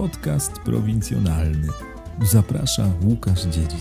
Podcast prowincjonalny. Zaprasza Łukasz Dziedzic.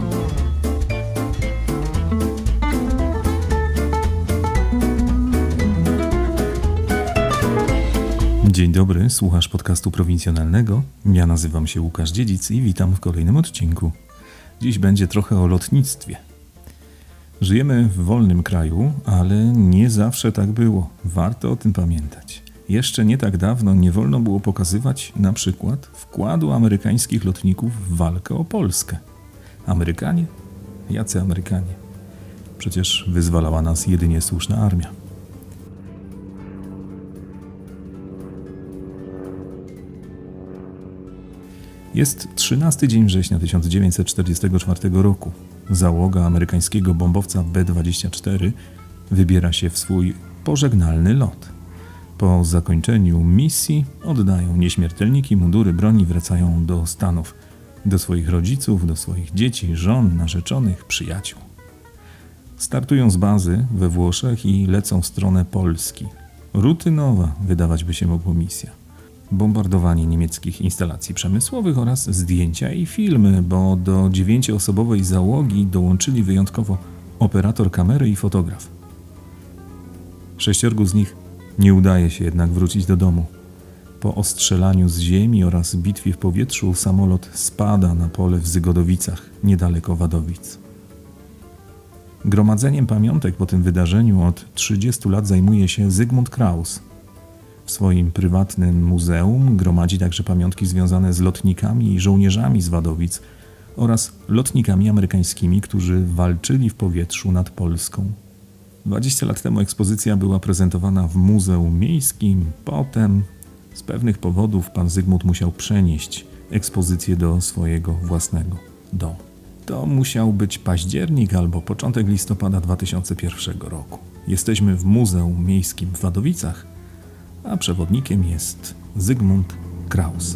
Dzień dobry, słuchasz podcastu prowincjonalnego. Ja nazywam się Łukasz Dziedzic i witam w kolejnym odcinku. Dziś będzie trochę o lotnictwie. Żyjemy w wolnym kraju, ale nie zawsze tak było. Warto o tym pamiętać. Jeszcze nie tak dawno nie wolno było pokazywać na przykład wkładu amerykańskich lotników w walkę o Polskę. Amerykanie? Jacy Amerykanie? Przecież wyzwalała nas jedynie słuszna armia. Jest 13 dzień września 1944 roku. Załoga amerykańskiego bombowca B-24 wybiera się w swój pożegnalny lot. Po zakończeniu misji oddają nieśmiertelniki, mundury broni, wracają do Stanów, do swoich rodziców, do swoich dzieci, żon, narzeczonych, przyjaciół. Startują z bazy we Włoszech i lecą w stronę Polski. Rutynowa, wydawać by się mogło, misja. Bombardowanie niemieckich instalacji przemysłowych oraz zdjęcia i filmy, bo do 9-osobowej załogi dołączyli wyjątkowo operator kamery i fotograf. 6 z nich nie udaje się jednak wrócić do domu. Po ostrzelaniu z ziemi oraz bitwie w powietrzu samolot spada na pole w Zygodowicach, niedaleko Wadowic. Gromadzeniem pamiątek po tym wydarzeniu od 30 lat zajmuje się Zygmunt Kraus. W swoim prywatnym muzeum gromadzi także pamiątki związane z lotnikami i żołnierzami z Wadowic oraz lotnikami amerykańskimi, którzy walczyli w powietrzu nad Polską. 20 lat temu ekspozycja była prezentowana w Muzeum Miejskim, potem z pewnych powodów pan Zygmunt musiał przenieść ekspozycję do swojego własnego domu. To musiał być październik albo początek listopada 2001 roku. Jesteśmy w Muzeum Miejskim w Wadowicach, a przewodnikiem jest Zygmunt Kraus.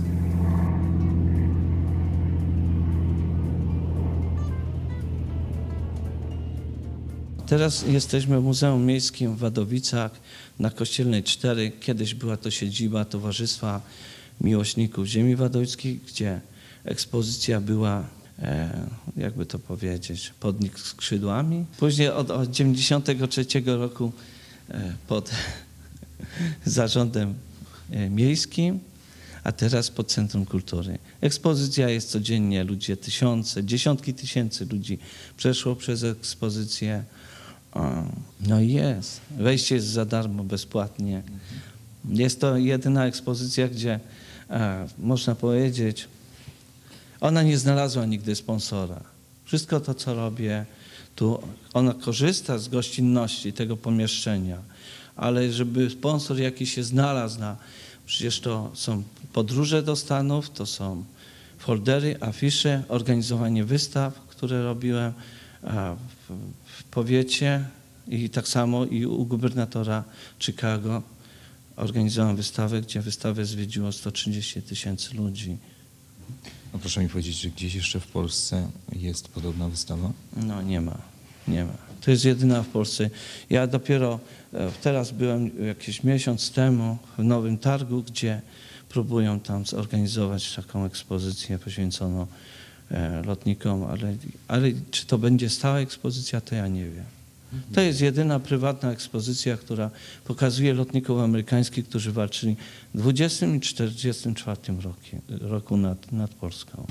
Teraz jesteśmy w Muzeum Miejskim w Wadowicach na Kościelnej 4. Kiedyś była to siedziba Towarzystwa Miłośników Ziemi Wadowickiej, gdzie ekspozycja była, jakby to powiedzieć, pod skrzydłami. Później od 1993 roku pod zarządem miejskim, a teraz pod Centrum Kultury. Ekspozycja jest codziennie, dziesiątki tysięcy ludzi przeszło przez ekspozycję. No i jest. Wejście jest za darmo, bezpłatnie. Jest to jedyna ekspozycja, gdzie można powiedzieć, ona nie znalazła nigdy sponsora. Wszystko to, co robię, tu ona korzysta z gościnności tego pomieszczenia, ale żeby sponsor jakiś się znalazł przecież to są podróże do Stanów, to są foldery, afisze, organizowanie wystaw, które robiłem w powiecie i tak samo i u gubernatora Chicago organizowałem wystawę, gdzie wystawę zwiedziło 130 000 ludzi. A proszę mi powiedzieć, że gdzieś jeszcze w Polsce jest podobna wystawa? No nie ma. To jest jedyna w Polsce. Ja dopiero teraz byłem jakiś miesiąc temu w Nowym Targu, gdzie próbują tam zorganizować taką ekspozycję poświęconą lotnikom, ale czy to będzie stała ekspozycja, to ja nie wiem. To jest jedyna prywatna ekspozycja, która pokazuje lotników amerykańskich, którzy walczyli w 20 i 44 roku nad Polską.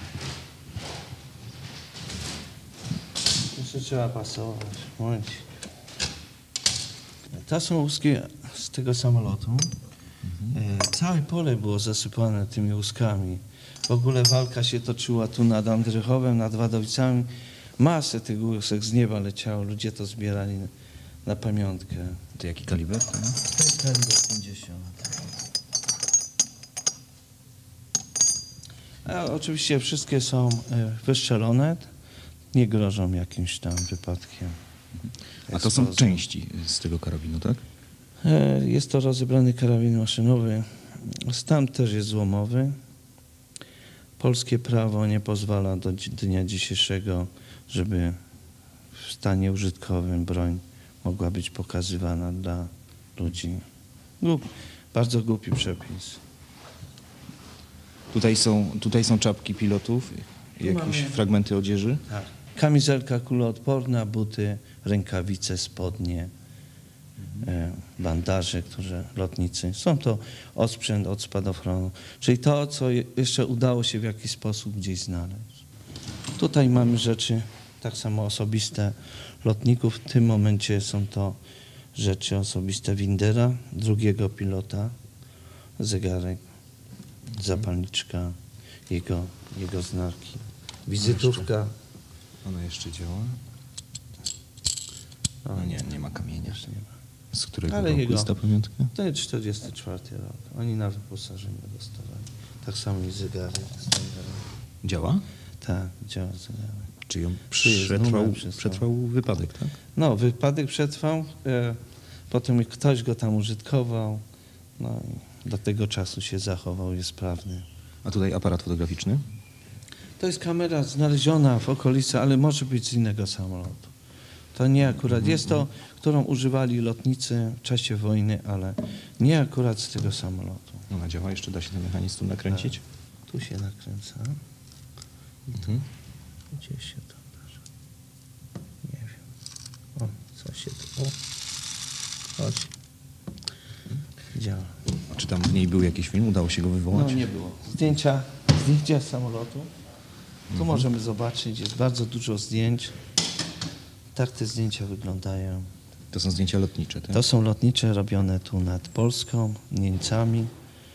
Jeszcze trzeba pasować. To są łuski z tego samolotu. Całe pole było zasypane tymi łuskami. W ogóle walka się toczyła tu nad Andrychowem, nad Wadowicami. Masę tych łusek z nieba leciało. Ludzie to zbierali na pamiątkę. To jaki kaliber? To jest kaliber 50. A oczywiście wszystkie są wystrzelone. Nie grożą jakimś tam wypadkiem. A to są części z tego karabinu, tak? Jest to rozebrany karabin maszynowy. Stan też jest złomowy. Polskie prawo nie pozwala do dnia dzisiejszego, żeby w stanie użytkowym broń mogła być pokazywana dla ludzi. Bardzo głupi przepis. Tutaj są czapki pilotów, jakieś mamy- fragmenty odzieży. Tak. Kamizelka kuloodporna, buty, rękawice, spodnie, bandaże, które lotnicy. Są to osprzęt od spadochronu, czyli to, co jeszcze udało się w jakiś sposób gdzieś znaleźć. Tutaj mamy rzeczy tak samo osobiste lotników. W tym momencie są to rzeczy osobiste Windera, drugiego pilota, zegarek, zapalniczka, jego znaki, wizytówka. Ona jeszcze działa. No nie ma kamienia. Już nie ma. Z którego Ale roku jego- jest ta pamiątka? To jest 44 rok. Oni na wyposażenie dostawali. Tak samo i zegarek. Działa? Tak, działa zegarek. Czy ją Tu jest numer przetrwał wypadek, tak? No, wypadek przetrwał, potem ktoś go tam użytkował, no i do tego czasu się zachował, jest sprawny. A tutaj aparat fotograficzny? To jest kamera znaleziona w okolicy, ale może być z innego samolotu. To nie akurat, jest to, którą używali lotnicy w czasie wojny, ale nie akurat z tego samolotu. Ona działa, jeszcze da się ten mechanizm tu nakręcić? Tu się nakręca. Mhm. Gdzie się to darzy? Nie wiem. O, co się tu... O, chodź. Działa. A czy tam w niej był jakiś film? Udało się go wywołać? No nie było. Zdjęcia z samolotu. Tu możemy zobaczyć, jest bardzo dużo zdjęć. Tak te zdjęcia wyglądają. To są zdjęcia lotnicze, tak? To są lotnicze robione tu nad Polską, Niemcami.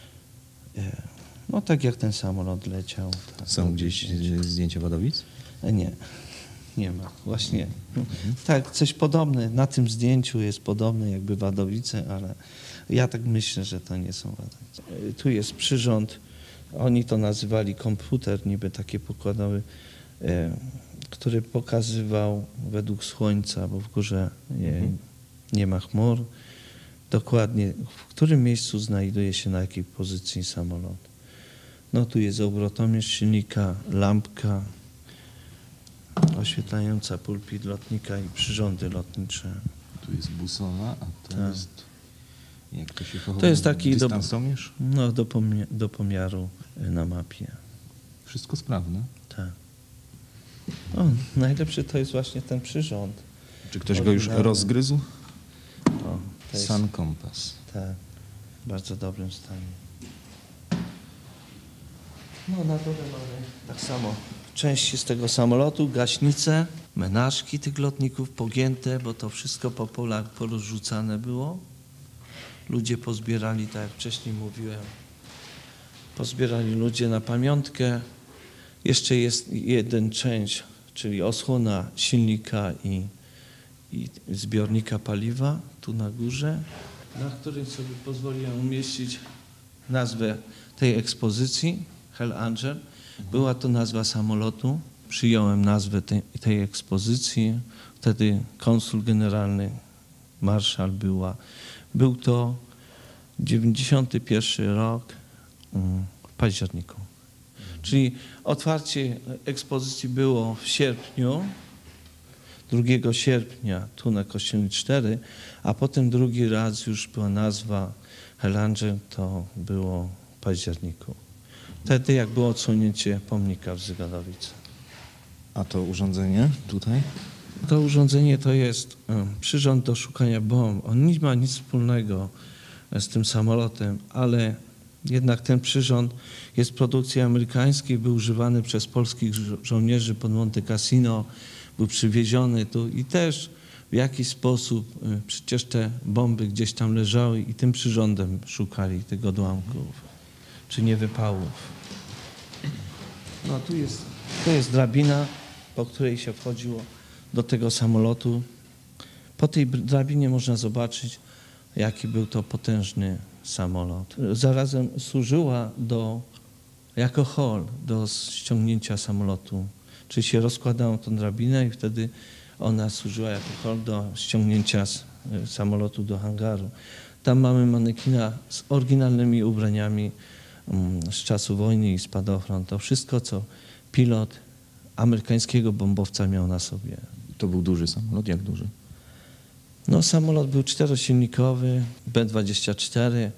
No tak jak ten samolot leciał. Tak, Są gdzieś zdjęcia Wadowic? Nie ma, właśnie. Tak, coś podobne, na tym zdjęciu jest podobne jakby Wadowice, ale ja tak myślę, że to nie są Wadowice. Tu jest przyrząd, oni to nazywali komputer, niby takie pokładowy, który pokazywał według słońca, bo w górze nie ma chmur, dokładnie w którym miejscu znajduje się na jakiej pozycji samolot. No tu jest obrotomierz silnika, lampka oświetlająca pulpit lotnika i przyrządy lotnicze. Tu jest busowa, a to Tak. jest... Jak to się chowa? To jest taki dystansomierz? No, do pomiaru na mapie. Wszystko sprawne. Tak. O, najlepszy to jest właśnie ten przyrząd. Czy ktoś go już Oryginalny. rozgryzł? O, to jest, Sun Compass. tak, w bardzo dobrym stanie. No na dole mamy tak samo części z tego samolotu, gaśnice, menażki tych lotników pogięte, bo to wszystko po polach porozrzucane było. Ludzie pozbierali, tak jak wcześniej mówiłem, pozbierali ludzie na pamiątkę. Jeszcze jest jeden część, czyli osłona silnika i zbiornika paliwa tu na górze, na którym sobie pozwoliłem umieścić nazwę tej ekspozycji, Hell Angel. Była to nazwa samolotu. Przyjąłem nazwę tej ekspozycji. Wtedy konsul generalny, marszał był to 91 rok w październiku. Czyli otwarcie ekspozycji było w sierpniu, 2 sierpnia tu na Kościelnej 4, a potem drugi raz już była nazwa Hell Angel, to było w październiku. Wtedy jak było odsunięcie pomnika w Zygadowicy. A to urządzenie tutaj? To urządzenie to jest przyrząd do szukania bomb. On nie ma nic wspólnego z tym samolotem, ale jednak ten przyrząd jest produkcji amerykańskiej, był używany przez polskich żołnierzy pod Monte Cassino, był przywieziony tu i też w jakiś sposób przecież te bomby gdzieś tam leżały i tym przyrządem szukali tych odłamków, czy niewypałów. No tu jest drabina, po której się wchodziło do tego samolotu. Po tej drabinie można zobaczyć, jaki był to potężny samolot. Zarazem służyła jako hol do ściągnięcia samolotu. Czyli się rozkładało tą drabinę i wtedy ona służyła jako hol do ściągnięcia samolotu do hangaru. Tam mamy manekina z oryginalnymi ubraniami z czasu wojny i spadochron. To wszystko, co pilot amerykańskiego bombowca miał na sobie. To był duży samolot? Jak duży? No, samolot był 4-silnikowy, B-24.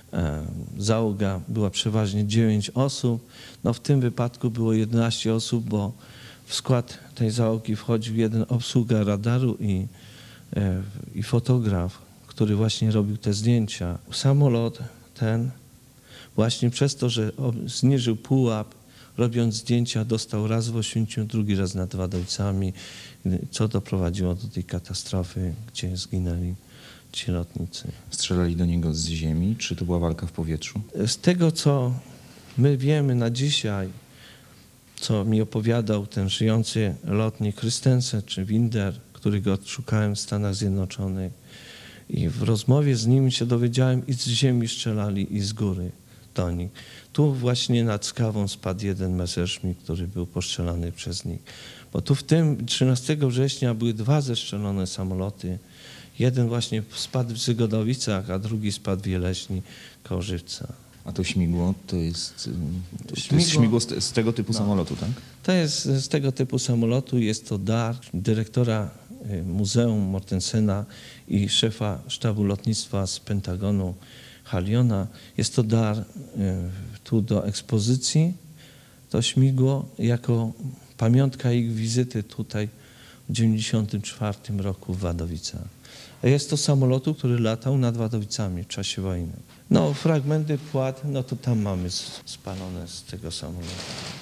Załoga była przeważnie 9 osób. No w tym wypadku było 11 osób, bo w skład tej załogi wchodził jeden obsługa radaru i fotograf, który właśnie robił te zdjęcia. Samolot ten właśnie przez to, że zniżył pułap, robiąc zdjęcia, dostał raz w Oświęcimiu, drugi raz nad Wadowicami, co doprowadziło do tej katastrofy, gdzie zginęli ci lotnicy. Strzelali do niego z ziemi, czy to była walka w powietrzu? Z tego, co my wiemy na dzisiaj, co mi opowiadał ten żyjący lotnik Christensen czy Winder, którego odszukałem w Stanach Zjednoczonych, i w rozmowie z nim się dowiedziałem, i z ziemi strzelali, i z góry do nich. Tu właśnie nad Skawą spadł jeden Messerschmitt, który był postrzelany przez nich. Bo tu w tym 13 września były 2 zestrzelone samoloty. Jeden właśnie spadł w Zygodowicach, a drugi spadł w Jeleśni koło Żywca. A to śmigło to jest śmigło z tego typu samolotu, tak? To jest z tego typu samolotu, jest to dar dyrektora Muzeum Mortensena i szefa sztabu lotnictwa z Pentagonu Haliona. Jest to dar tu do ekspozycji, to śmigło jako pamiątka ich wizyty tutaj w 1994 roku w Wadowicach. Jest to samolotu, który latał nad Wadowicami w czasie wojny. No, fragmenty płat, no to tam mamy spalone z tego samolotu.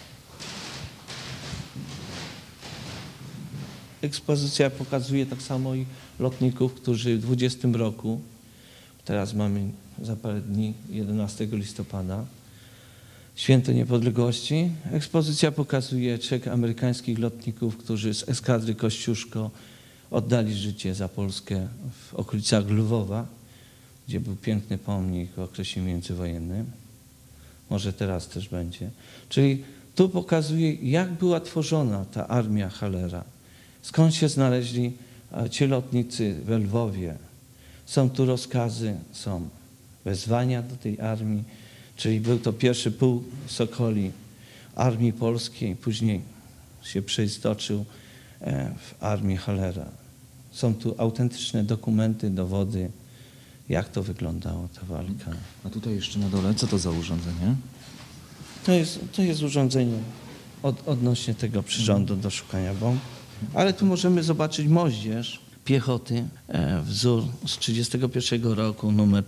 Ekspozycja pokazuje tak samo i lotników, którzy w 20 roku, teraz mamy za parę dni, 11 listopada, Święto Niepodległości. Ekspozycja pokazuje 3 amerykańskich lotników, którzy z eskadry Kościuszko oddali życie za Polskę w okolicach Lwowa, gdzie był piękny pomnik w okresie międzywojennym. Może teraz też będzie. Czyli tu pokazuje, jak była tworzona ta armia Hallera. Skąd się znaleźli ci lotnicy w Lwowie. Są tu rozkazy, są wezwania do tej armii, czyli był to pierwszy pułk Sokoli Armii Polskiej, później się przeistoczył w armię Hallera. Są tu autentyczne dokumenty, dowody, jak to wyglądało, ta walka. A tutaj jeszcze na dole, co to za urządzenie? To jest urządzenie odnośnie tego przyrządu do szukania bomb. Ale tu możemy zobaczyć moździerz piechoty, wzór z 1931 roku, numer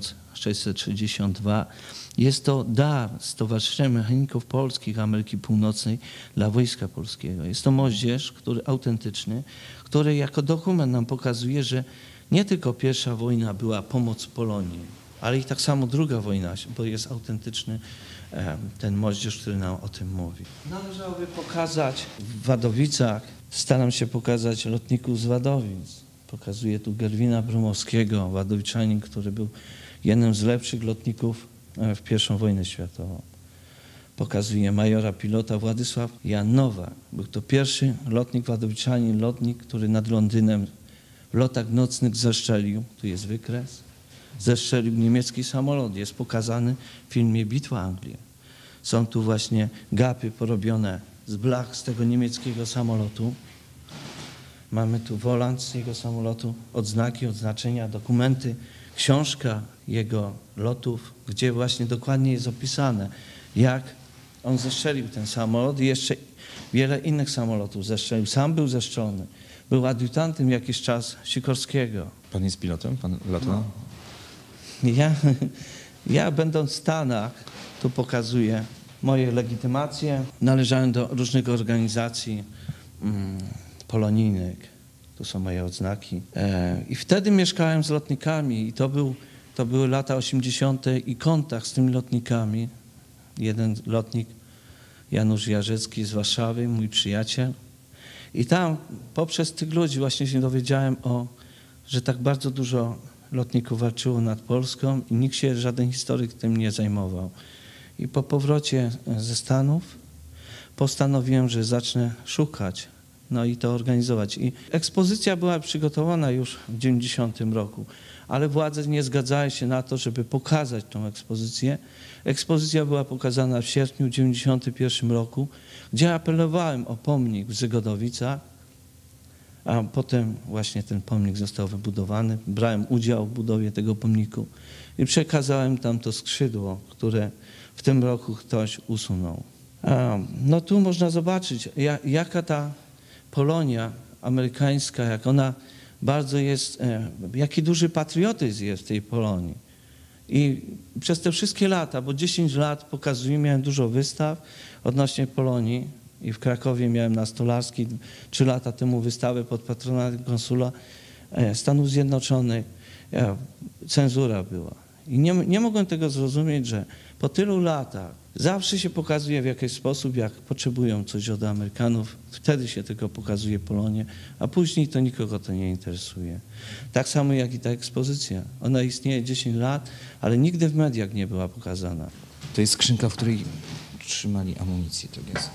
1662. Jest to dar Stowarzyszenia Mechaników Polskich Ameryki Północnej dla Wojska Polskiego. Jest to moździerz, który autentyczny, który jako dokument nam pokazuje, że nie tylko pierwsza wojna była pomoc Polonii, ale i tak samo druga wojna, bo jest autentyczny ten moździerz, który nam o tym mówi. Należałoby pokazać w Wadowicach, staram się pokazać lotników z Wadowic. Pokazuję tu Gerwina Brumowskiego, wadowiczanin, który był jednym z lepszych lotników w I wojnę światową. Pokazuje majora pilota Władysław Jan Nowak. Był to pierwszy lotnik wadowiczanin, lotnik, który nad Londynem w lotach nocnych zestrzelił, tu jest wykres, zestrzelił niemiecki samolot. Jest pokazany w filmie Bitwa Anglii. Są tu właśnie gapy porobione z blach z tego niemieckiego samolotu. Mamy tu wolant z jego samolotu, odznaki, odznaczenia, dokumenty, książka jego lotów, gdzie właśnie dokładnie jest opisane, jak on zestrzelił ten samolot i jeszcze wiele innych samolotów zestrzelił. Sam był zestrzelony. Był adiutantem jakiś czas Sikorskiego. Pan jest pilotem? Pan lata? Ja będąc w Stanach, tu pokazuję moje legitymacje. Należałem do różnych organizacji polonijnych. Tu są moje odznaki. I wtedy mieszkałem z lotnikami i to były lata 80. i kontakt z tymi lotnikami. Jeden lotnik, Janusz Jarzecki z Warszawy, mój przyjaciel. I tam poprzez tych ludzi właśnie się dowiedziałem że tak bardzo dużo lotników walczyło nad Polską i nikt się, żaden historyk tym nie zajmował. I po powrocie ze Stanów postanowiłem, że zacznę szukać, no i to organizować. I ekspozycja była przygotowana już w 90 roku, ale władze nie zgadzały się na to, żeby pokazać tą ekspozycję. Ekspozycja była pokazana w sierpniu 91 roku, gdzie apelowałem o pomnik w Zygodowicach, A potem właśnie ten pomnik został wybudowany. Brałem udział w budowie tego pomniku i przekazałem tam to skrzydło, które w tym roku ktoś usunął. No tu można zobaczyć, jaka ta Polonia amerykańska, jak ona bardzo jest, jaki duży patriotyzm jest w tej Polonii. I przez te wszystkie lata, bo 10 lat pokazuję, miałem dużo wystaw odnośnie Polonii i w Krakowie miałem na Stolarskiej 3 lata temu wystawę pod patronatem konsula Stanów Zjednoczonych. Cenzura była. I nie mogłem tego zrozumieć, że po tylu latach zawsze się pokazuje w jakiś sposób, jak potrzebują coś od Amerykanów. Wtedy się tylko pokazuje Polonię, a później to nikogo to nie interesuje. Tak samo jak i ta ekspozycja. Ona istnieje 10 lat, ale nigdy w mediach nie była pokazana. To jest skrzynka, w której trzymali amunicję, to jest.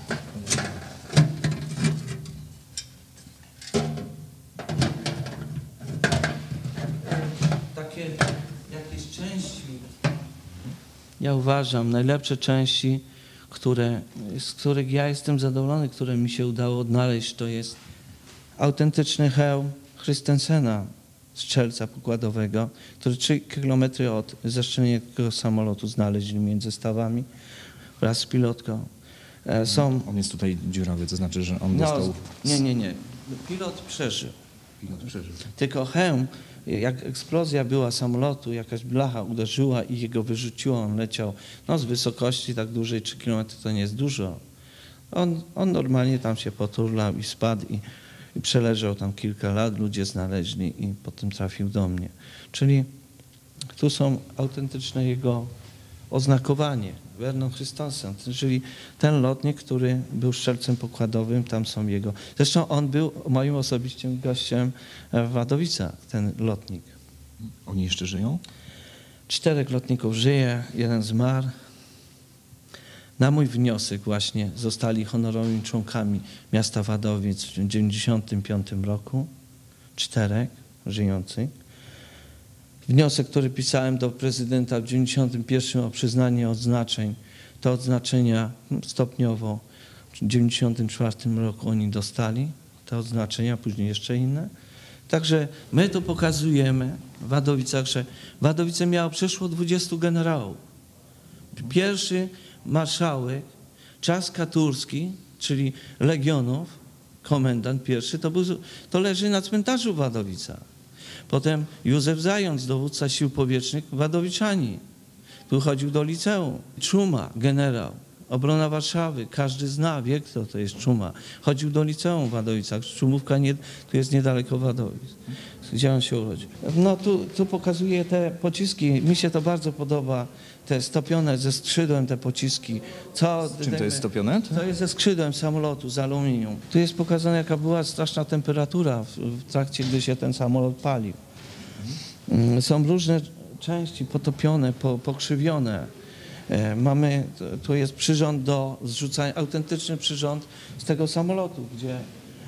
Takie jakieś części. Ja uważam, najlepsze części, z których ja jestem zadowolony, które mi się udało odnaleźć, to jest autentyczny hełm Christensena, strzelca pokładowego, który 3 kilometry od zestrzelenia tego samolotu znaleźli między stawami wraz z pilotką. On jest tutaj dziurawy, to znaczy, że on dostał... Nie. Pilot przeżył. Pilot przeżył. Tylko hełm, jak eksplozja była samolotu, jakaś blacha uderzyła i jego wyrzuciło, on leciał z wysokości tak dużej, 3 km to nie jest dużo. On normalnie tam się poturlał i spadł i przeleżał tam kilka lat, ludzie znaleźli i potem trafił do mnie. Czyli tu są autentyczne jego oznakowanie, Vernon Christensen, czyli ten lotnik, który był strzelcem pokładowym, tam są jego. Zresztą on był moim osobistym gościem w Wadowicach, ten lotnik. Oni jeszcze żyją? 4 lotników żyje, 1 zmarł. Na mój wniosek właśnie zostali honorowymi członkami miasta Wadowic w 1995 roku. 4 żyjących. Wniosek, który pisałem do prezydenta w 1991 o przyznanie odznaczeń, te odznaczenia stopniowo w 1994 roku oni dostali, te odznaczenia, później jeszcze inne. Także my to pokazujemy w Wadowicach, że Wadowice miało przeszło 20 generałów. Pierwszy marszałek Trzaskatulski, czyli Legionów, komendant pierwszy, to leży na cmentarzu w Wadowicach. Potem Józef Zając, dowódca sił powietrznych, Wadowiczani. Tu chodził do liceum. Czuma, generał, obrona Warszawy, każdy zna, wie kto to jest Czuma. Chodził do liceum w Wadowicach. Czumówka tu jest niedaleko Wadowic, gdzie on się urodził. No tu pokazuje te pociski. Mi się to bardzo podoba. Te stopione ze skrzydłem te pociski. Czym to jest stopione? To jest ze skrzydłem samolotu, z aluminium. Tu jest pokazane, jaka była straszna temperatura w trakcie, gdy się ten samolot palił. Są różne części potopione, pokrzywione. Tu jest przyrząd do zrzucania, autentyczny przyrząd z tego samolotu, gdzie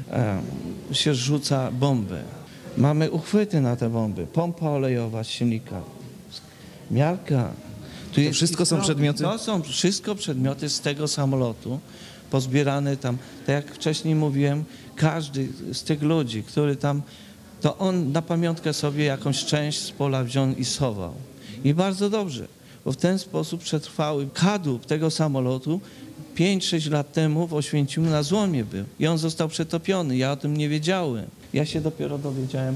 się zrzuca bomby. Mamy uchwyty na te bomby, pompa olejowa z silnika, miarka. To wszystko są przedmioty? To są wszystko przedmioty z tego samolotu, pozbierane tam. Tak jak wcześniej mówiłem, każdy z tych ludzi, który tam, to on na pamiątkę sobie jakąś część z pola wziął i schował. I bardzo dobrze, bo w ten sposób przetrwały kadłub tego samolotu 5-6 lat temu w Oświęcimiu na złomie był. I on został przetopiony. Ja o tym nie wiedziałem. Ja się dopiero dowiedziałem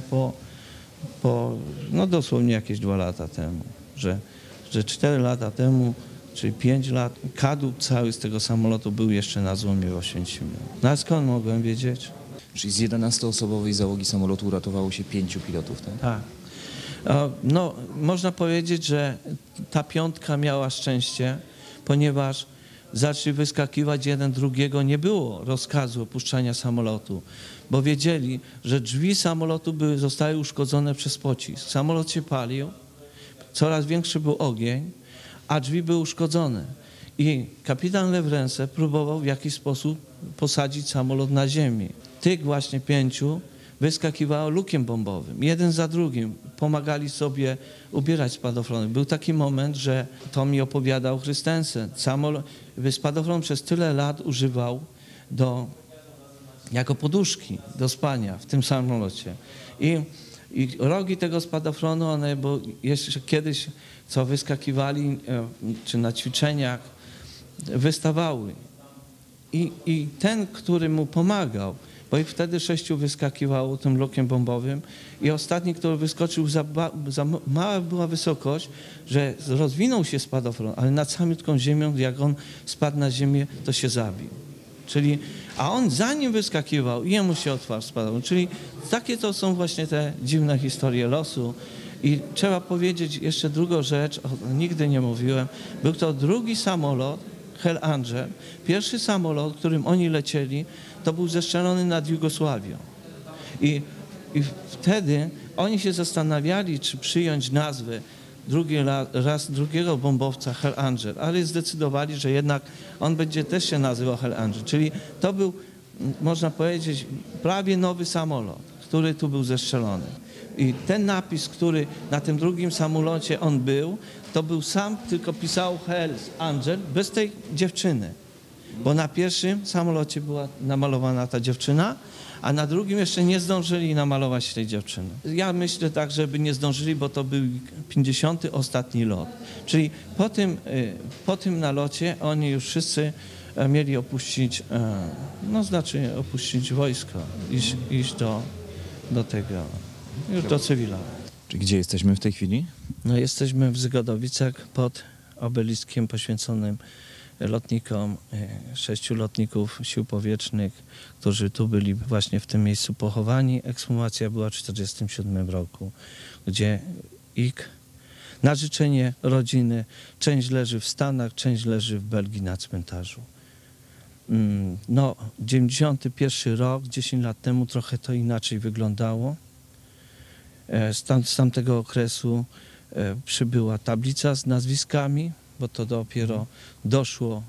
no dosłownie jakieś 2 lata temu, że 4 lata temu, czyli 5 lat, kadłub cały z tego samolotu był jeszcze na złomie w Oświęcimiu. No a skąd mogłem wiedzieć? Czyli z 11-osobowej załogi samolotu uratowało się 5 pilotów, tak? Tak. No, można powiedzieć, że ta 5 miała szczęście, ponieważ zaczęli wyskakiwać jeden drugiego, nie było rozkazu opuszczania samolotu, bo wiedzieli, że drzwi samolotu zostały uszkodzone przez pocisk. Samolot się palił, coraz większy był ogień, a drzwi były uszkodzone. I kapitan Lewrense próbował w jakiś sposób posadzić samolot na ziemi. Tych właśnie 5 wyskakiwało lukiem bombowym. Jeden za drugim pomagali sobie ubierać spadochrony. Był taki moment, że to mi opowiadał Christensen. Spadochronu przez tyle lat używał do jako poduszki do spania w tym samolocie. I rogi tego spadochronu, one, bo jeszcze kiedyś, co wyskakiwali, czy na ćwiczeniach, wystawały. I ten, który mu pomagał, bo ich wtedy 6 wyskakiwało tym lukiem bombowym i ostatni, który wyskoczył, za mała była wysokość, że rozwinął się spadochron, ale nad samiutką ziemią, jak on spadł na ziemię, to się zabił. Czyli, a on zanim wyskakiwał, jemu się otwarł spadochron. Czyli takie to są właśnie te dziwne historie losu. I trzeba powiedzieć jeszcze drugą rzecz, nigdy nie mówiłem, był to drugi samolot, Hell Angel. Pierwszy samolot, którym oni lecieli, to był zestrzelony nad Jugosławią. I wtedy oni się zastanawiali, czy przyjąć nazwę drugiego bombowca Hell Angel, ale zdecydowali, że jednak on będzie też się nazywał Hell Angel. Czyli to był, można powiedzieć, prawie nowy samolot, który tu był zestrzelony. I ten napis, który na tym drugim samolocie on był, to był sam, tylko pisał Hell Angel bez tej dziewczyny. Bo na pierwszym samolocie była namalowana ta dziewczyna, a na drugim jeszcze nie zdążyli namalować tej dziewczyny. Ja myślę tak, żeby nie zdążyli, bo to był 50. ostatni lot. Czyli po tym nalocie oni już wszyscy mieli opuścić, opuścić wojsko, iść do tego, już do cywila. Czy gdzie jesteśmy w tej chwili? No, jesteśmy w Zygodowicach pod obeliskiem poświęconym lotnikom, 6 lotników sił powietrznych, którzy tu byli właśnie w tym miejscu pochowani. Ekshumacja była w 1947 roku, gdzie ich na życzenie rodziny część leży w Stanach, część leży w Belgii na cmentarzu. No, 91 rok, 10 lat temu trochę to inaczej wyglądało. Z tamtego okresu przybyła tablica z nazwiskami, bo to dopiero doszło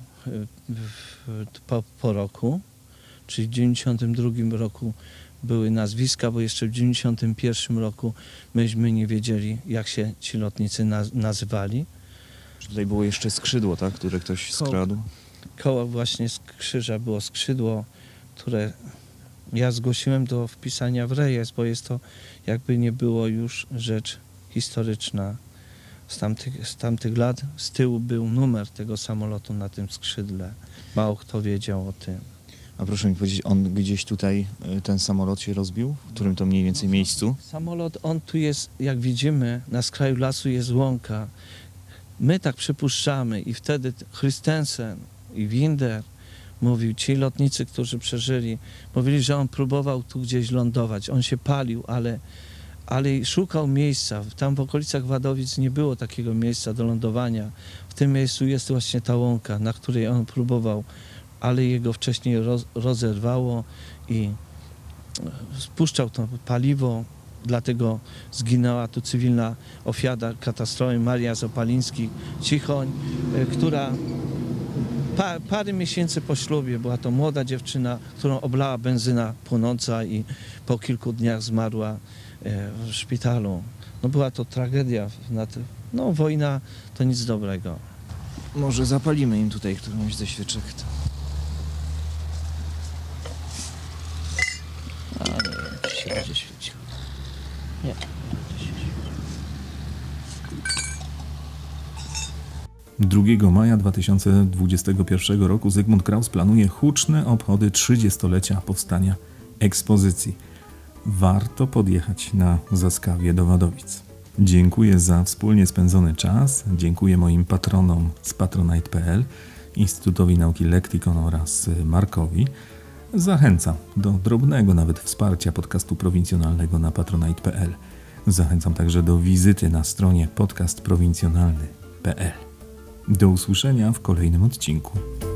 po roku, czyli w 92 roku były nazwiska, bo jeszcze w 91 roku myśmy nie wiedzieli, jak się ci lotnicy nazywali. Tutaj było jeszcze skrzydło, tak, które ktoś skradł? Koło właśnie krzyża było skrzydło, które ja zgłosiłem do wpisania w rejestr, bo jest to jakby nie było już rzecz historyczna z tamtych lat. Z tyłu był numer tego samolotu na tym skrzydle. Mało kto wiedział o tym. A proszę mi powiedzieć, on gdzieś tutaj, ten samolot się rozbił? W którym to mniej więcej miejscu? Samolot, on tu jest, jak widzimy, na skraju lasu jest łąka. My tak przypuszczamy i wtedy Christensen i Winder mówił, ci lotnicy, którzy przeżyli, mówili, że on próbował tu gdzieś lądować. On się palił, ale szukał miejsca. Tam w okolicach Wadowic nie było takiego miejsca do lądowania. W tym miejscu jest właśnie ta łąka, na której on próbował, ale jego wcześniej rozerwało i spuszczał to paliwo, dlatego zginęła tu cywilna ofiara katastrofy Maria Zapaliński-Cichoń, która parę miesięcy po ślubie, była to młoda dziewczyna, którą oblała benzyna płonąca i po kilku dniach zmarła w szpitalu. No była to tragedia. No wojna to nic dobrego. Może zapalimy im tutaj którąś ze świeczek. A nie, czy się będzie świeciło. Nie, nie będzie świeciło. 2 maja 2021 roku Zygmunt Kraus planuje huczne obchody 30-lecia powstania ekspozycji. Warto podjechać na Zaskawie do Wadowic. Dziękuję za wspólnie spędzony czas. Dziękuję moim patronom z patronite.pl, Instytutowi Nauki Lektikon oraz Markowi. Zachęcam do drobnego nawet wsparcia podcastu prowincjonalnego na patronite.pl. Zachęcam także do wizyty na stronie podcastprowincjonalny.pl. Do usłyszenia w kolejnym odcinku.